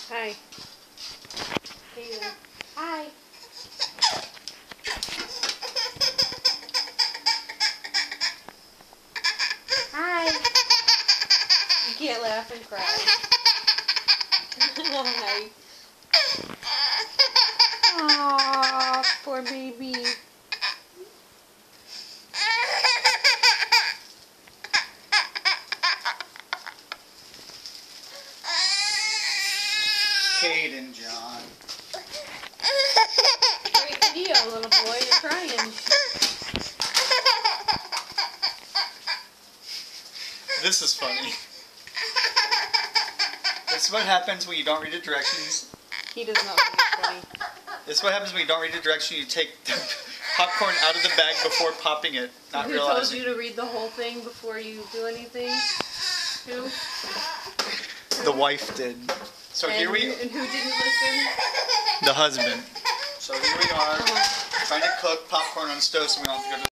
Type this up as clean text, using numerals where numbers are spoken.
Hi. Hayden. Hi. Hi. You can't laugh and cry. Hi. Aww, poor baby. Hayden, John. Great video, little boy. You're crying. This is funny. This is what happens when you don't read the directions. He does not think it's funny. This is what happens when you don't read the directions. You take the popcorn out of the bag before popping it, not Who realizing. told you to read the whole thing before you do anything? Who? The wife did. So here we... And who didn't listen? The husband. So here we are, trying to cook popcorn on the stove so we don't have to go to